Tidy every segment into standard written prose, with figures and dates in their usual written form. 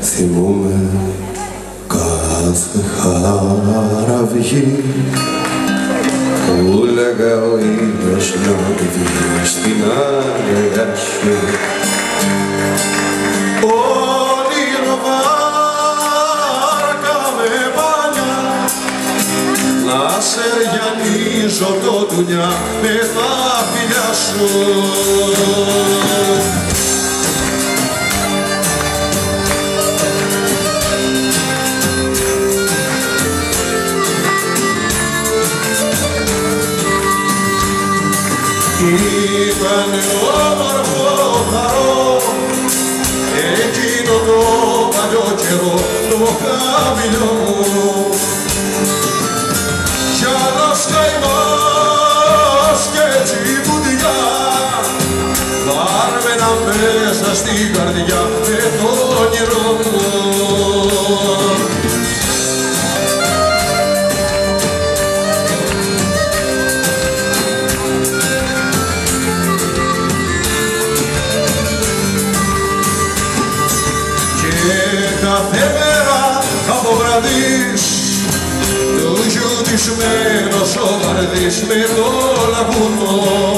Θυμούμαι κάθε χαραυγή που λέγα ο ήλιος να βγει στην αγκαλιά σου. Όνειρο βάρκα με μπάνια να σεριανίζω το ντουνιά με τα φιλιά σου. Ήτανε όμορφο χαρό εκείνο το παλιό καιρό το χαμηλό μου κι άλλος καημός και τσιμπουδιά βάρμενα μέσα στην καρδιά με το όνειρο μου. Κάθε μέρα από βραδείς του γιου τισμένος ο βαρδής με το λαγούνο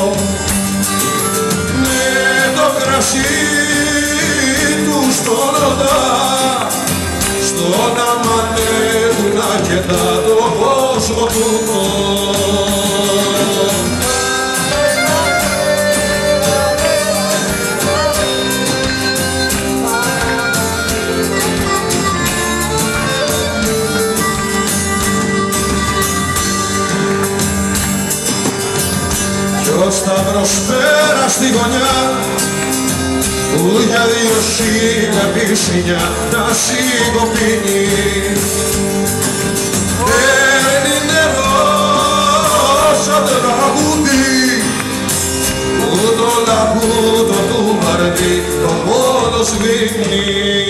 με το κρασί του στον οντά στον αμανεύουν αρκετά το κόσμο του. Ο σταυρός πέρα στη γωνιά που για 2.000 πισινιά τα σιγοπίνει παίρνει νερό σαν τραγούδι που το λαγούδο του βαρδί το πόνο σβήνει.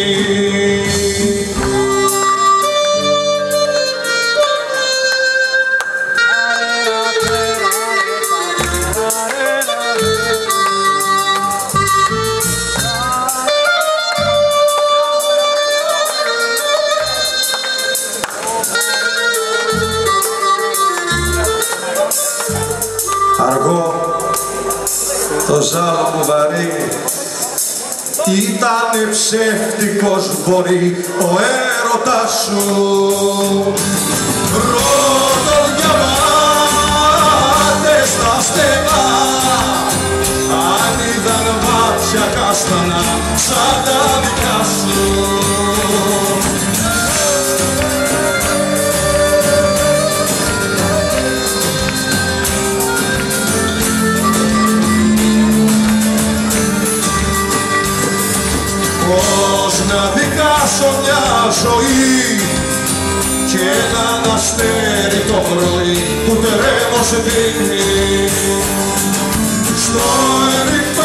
Αργό, το ζάλο μου βαρύ, ήτανε ψεύτικος μπορεί ο έρωτας σου. Πρώτο διαβάτε στα στενά, αν ήταν μάτια κάστανα σαν τα δικά σου. Πώς να δικάσω μια ζωή και έναν αστέρι το πρωί που τρέμος δίνει στο ερυθρό